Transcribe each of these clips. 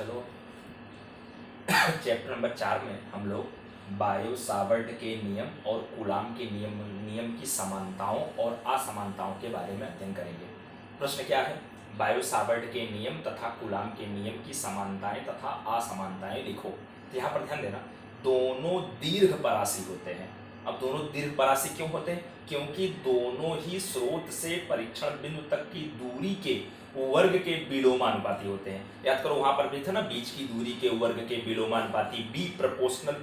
चलो chapter number 4 में हम लोग बायो सावर्ट के नियम और कूलाम के नियम की समानताओं और असमानताओं के बारे में अध्ययन करेंगे। प्रश्न क्या है? बायो सावर्ट के नियम तथा कूलाम के नियम की समानताएं तथा असमानताएं लिखो। तो यहाँ पर ध्यान देना, दोनों दीर्घ परासी होते हैं। अब दोनों दीर्घ परासी क्यों होते हैं? क्योंकि दोनों ही स्रोत से परीक्षण बिंदु तक की दूरी के वर्ग के विलोमानुपाती होते हैं। याद करो, वहां पर भी था ना, बीच की दूरी के वर्ग के विलोमानुपाती B प्रोपोर्शनल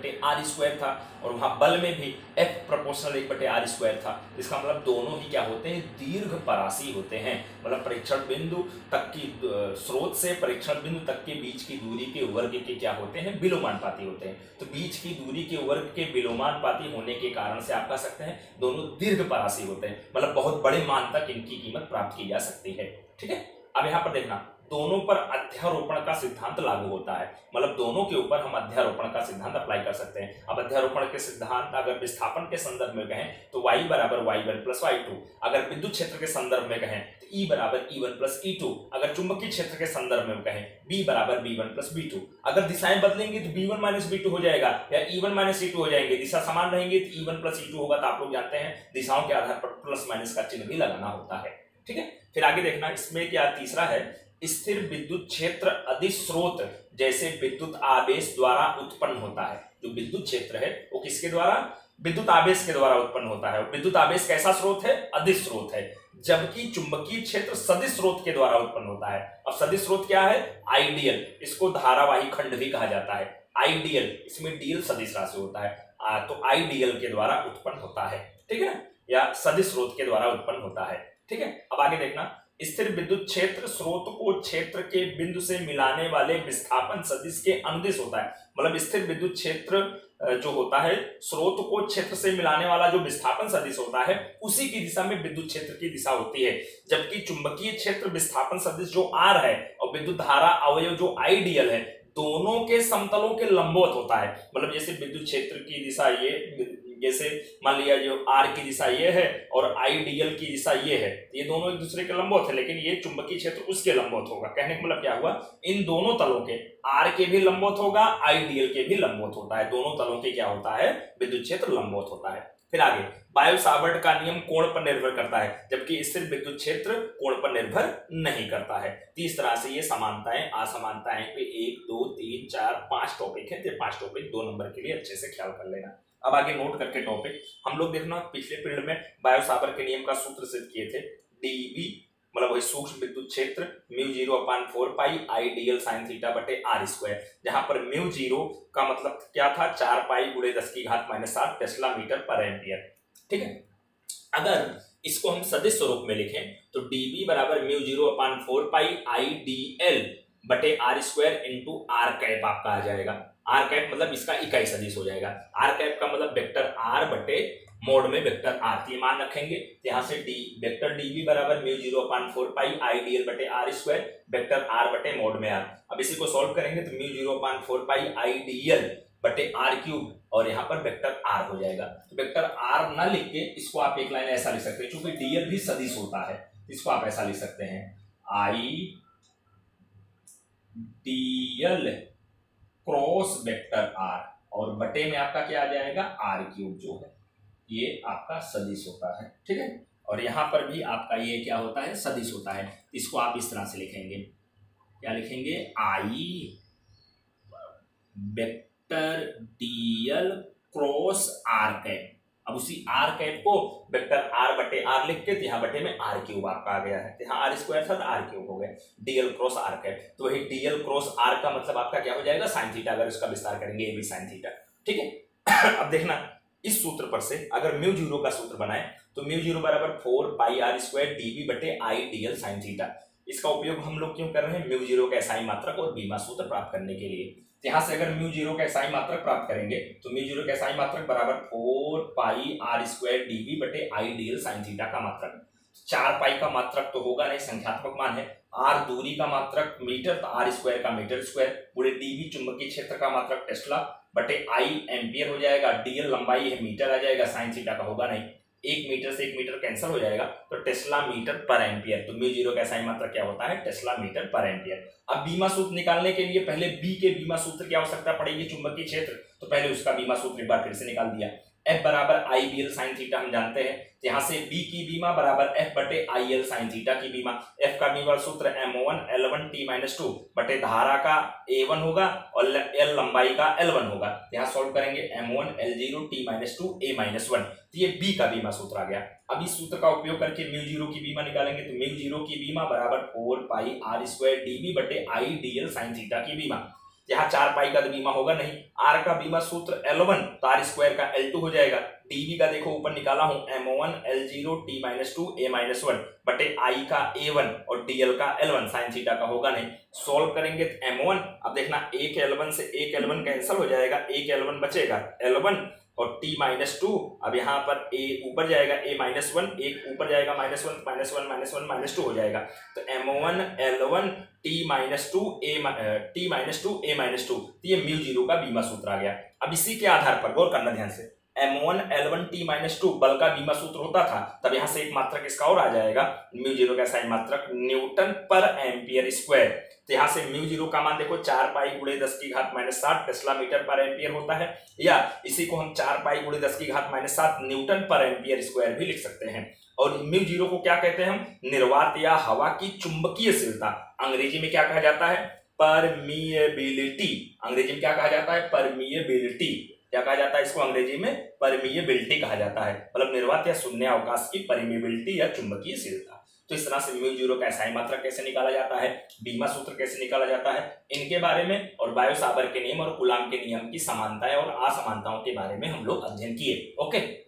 1/r² था, और वहां बल में भी F प्रोपोर्शनल 1/r² था। इसका मतलब दोनों ही क्या होते हैं? दीर्घ परासी होते हैं। मतलब परीक्षण बिंदु तक की स्रोत से परीक्षण बिंदु तक के बीच की दूरी के वर्ग के क्या होते हैं? विलोमानुपाती होते हैं। तो बीच की दूरी के वर्ग के विलोमानुपाती होने के कारण से आप कह सकते हैं दोनों दीर्घ परासी होते हैं। मतलब बहुत बड़े मान तक इनकी कीमत प्राप्त की जा सकती है। ठीक है, अब यहां पर देखना, दोनों पर अध्यारोपण का सिद्धांत लागू होता है। मतलब दोनों के ऊपर हम अध्यारोपण का सिद्धांत अप्लाई कर सकते हैं। अब अध्यारोपण के सिद्धांत अगर विस्थापन के संदर्भ में कहें तो y बराबर y1 प्लस y2। अगर विद्युत क्षेत्र के संदर्भ में कहें तो E बराबर E1 प्लस E2। अगर चुंबकीय क्षेत्र के संदर्भ में कहें B बराबर B1 प्लस B2। अगर दिशाएं बदलेंगे तो B1 माइनस B2 हो जाएगा या E1 माइनस E2 हो जाएंगे। दिशा समान रहेंगे तो E1 प्लस E2 होगा। तो आप लोग जानते हैं दिशाओं के आधार पर प्लस माइनस का चिन्ह भी लगाना होता है। ठीक है, फिर आगे देखना, इसमें क्या तीसरा है, स्थिर विद्युत क्षेत्र अधिस्रोत जैसे विद्युत आवेश द्वारा उत्पन्न होता है। जो विद्युत क्षेत्र है वो किसके द्वारा? विद्युत आवेश के द्वारा उत्पन्न होता है। विद्युत आवेश कैसा स्रोत है? अधिस्रोत है। जबकि चुंबकीय क्षेत्र सदिश स्रोत के द्वारा उत्पन्न होता है। अब सदिश स्रोत क्या है? आइडियल। इसको धारावाही खंड भी कहा जाता है। आइडियल, इसमें डीएल सदिश राशि होता है, तो आइडियल के द्वारा उत्पन्न होता है। ठीक है, या सदिश स्रोत के द्वारा उत्पन्न होता है। ठीक है, अब आगे देखना, स्थिर विद्युत क्षेत्र स्रोत को क्षेत्र के बिंदु से मिलाने वाले विस्थापन सदिश के अनुदिश होता है। मतलब स्थिर विद्युत क्षेत्र जो होता है स्रोत को क्षेत्र से मिलाने वाला जो विस्थापन सदिश होता है उसी की दिशा में विद्युत क्षेत्र की दिशा होती है। जबकि चुंबकीय क्षेत्र विस्थापन सदिश जो R है और विद्युत धारा अवयव जो आइडियल है दोनों के समतलों के लंबवत होता है। मतलब जैसे विद्युत क्षेत्र की दिशा ये, जैसे मान लिया जो R की दिशा ये है और आइडियल की दिशा ये है, ये दोनों एक दूसरे के लंबवत है, लेकिन ये चुंबकीय क्षेत्र उसके लंबवत होगा। कहने का मतलब क्या हुआ? इन दोनों तलों के, R के भी लंबवत होगा, आइडियल के भी लंबवत होता है। दोनों तलों के क्या होता है? विद्युत क्षेत्र लंबवत होता है। फिर आगे, बायो सावर्ट का नियम कोण पर निर्भर करता है, जबकि स्थिर विद्युत क्षेत्र कोण पर निर्भर नहीं करता है। इस तरह से ये समानताएं असमानताएं पे 1 2 3 4 5 टॉपिक है। तो 5 टॉपिक 2 नंबर के लिए अच्छे से ख्याल कर लेना। अब आगे नोट करके टॉपिक हम लोग देखना, पिछले पीरियड में बायो सावर्ट के नियम का सूत्र सिद्ध किए थे। डीबी मतलब वही सूक्ष्म विद्युत क्षेत्र μ0/4 आइडियल साइन थीटा बटे r², जहां पर μ0 का मतलब क्या था? 4 pi × 10⁻⁻7 tesla metre per ampere. ठीक है, अगर इसको हम सदिश स्वरूप में लिखें तो dB बराबर μ0/4 आइडियल बटे r² इंटू r कैप आपका आ जाएगा। r कैप मतलब इसका इकाई सदिश हो जाएगा। r कैप का मतलब वेक्टर r बटे मोड में वेक्टर r। ये मान रखेंगे, यहाँ से वेक्टर dB बराबर μ0/4 आइडियल बटे r² वेक्टर r बटे मोड में r। अब इसी को सॉल्व करेंगे तो μ0/4 आइडियल बटे r³ और यहाँ पर वेक्टर r हो जाएगा। तो वेक्टर r ना लिख के इसको आप एक लाइन ऐसा लिख सकते हैं, क्योंकि dl भी सदिश होता है, इसको आप ऐसा लिख सकते हैं, आइडियल क्रॉस वेक्टर r, और बटे में आपका क्या आ जाएगा? r³ जो है ये आपका सदिश होता है। ठीक है, और यहाँ पर भी आपका ये क्या होता है? सदिश होता है। इसको आप इस तरह से लिखेंगे, क्या लिखेंगे? I vector dl cross r cap. अब उसी r कैप को वेक्टर r बटे r लिख के यहाँ बटे में r³ आपका आ गया है। यहाँ r² था तो r³ हो गया, dl क्रॉस r कैप। तो वही dl क्रॉस r का मतलब आपका क्या हो जाएगा? Sine theta. अगर इसका विस्तार करेंगे ये भी साइन थीटा। ठीक है, अब देखना, इस सूत्र पर से अगर μ0 का सूत्र बनाए तो μ0 बराबर 4πr² dB बटे आइडियल साइन थीटा। इसका उपयोग हम लोग क्यों कर रहे हैं? μ0 का SI मात्रक और बीमा सूत्र प्राप्त करने के लिए। यहां से अगर μ0 का SI मात्रक प्राप्त करेंगे तो μ0 का SI मात्रक बराबर 4πr² dB बटे आइडियल साइन थीटा का मात्रक। 4 पाई का मात्रक तो होगा नहीं, संख्यात्मक मान है। r दूरी का मात्रक मीटर, तो r² का मीटर स्क्वायर, पूरे dB चुंबकीय क्षेत्र का मात्रक टेस्ला बटे I एम्पियर हो जाएगा। dl लंबाई है मीटर आ जाएगा, साइन थीटा का होगा नहीं। 1 मीटर से 1 मीटर कैंसिल हो जाएगा तो टेस्ला मीटर पर एम्पियर। तो म्यू जीरो का SI मात्रक क्या होता है, टेस्ला मीटर पर एम्पियर। अब बीमा सूत्र निकालने के लिए पहले बी के बीमा सूत्र की आवश्यकता पड़ेगी, चुंबकीय क्षेत्र, तो पहले उसका बीमा सूत्र एक बार फिर से निकाल दिया। F बराबर IBL साइन थीटा हम जानते हैं, यहां से B की बीमा बराबर F बटे IL साइन थीटा की बीमा। F का बीमा सूत्र M1 L1 T-2 बटे धारा का A1 होगा और L लंबाई का L1 होगा। यहाँ सॉल्व करेंगे M1 L0 T-2 A-1, तो ये B का बीमा सूत्र आ गया। अब इस सूत्र का उपयोग करके म्यू जीरो की बीमा निकालेंगे, तो म्यू जीरो की बीमा बराबर 4 पाई R स्क्वायर dB बटे I dl साइन थीटा की बीमा। यहाँ 4 पाई का तो बीमा होगा नहीं, आर का बीमा सूत्र L1 तो आर स्क्वायर का L2 हो जाएगा। डीबी का देखो ऊपर निकाला हूं M1 L0 T-2 A-1 बटे I का A1 और DL का L1 साइन थीटा का होगा नहीं। सॉल्व करेंगे तो M1, अब देखना एक L1 से एक L1 कैंसिल हो जाएगा, एक L1 बचेगा L1 और T-2, अब यहाँ पर A ऊपर जाएगा A-1, एक ऊपर जाएगा -1 -2 हो जाएगा। तो M1 L1 T-2 A-2, तो ये म्यू जीरो का बीमा सूत्र आ गया। अब इसी के आधार पर गौर करना ध्यान से, M1 L1 T-2 बल का बीमा सूत्र होता था, तब यहाँ से एक मात्रक इसका और आ जाएगा, म्यू जीरो का SI मात्रक न्यूटन पर एम्पियर स्क्वायर। तो यहाँ से म्यू जीरो का मान देखो 4 पाई गुणे 10⁻⁷ टेस्ला मीटर पर एम्पियर होता है, या इसी को हम 4 पाई गुणे 10⁻⁷ न्यूटन पर एम्पियर स्क्वायर भी लिख सकते हैं। और म्यू जीरो को क्या कहते हैं हम, निर्वात या हवा की चुंबकीयशीलता, अंग्रेजी में क्या कहा जाता है, परमिएबिलिटी। अंग्रेजी में क्या कहा जाता है, परमिएबिलिटी। क्या कहा जाता है इसको अंग्रेजी में, परमिएबिलिटी कहा जाता है, मतलब निर्वात या शून्य अवकाश की परमिएबिलिटी या चुंबकीयशीलता। तो इस तरह से म्यू जीरो का SI मात्रक कैसे निकाला जाता है, बीमा सूत्र कैसे निकाला जाता है, इनके बारे में और बायो सावर के नियम और कूलाम के नियम की समानताएं और असमानताओं के बारे में हम लोग अध्ययन किए। ओके।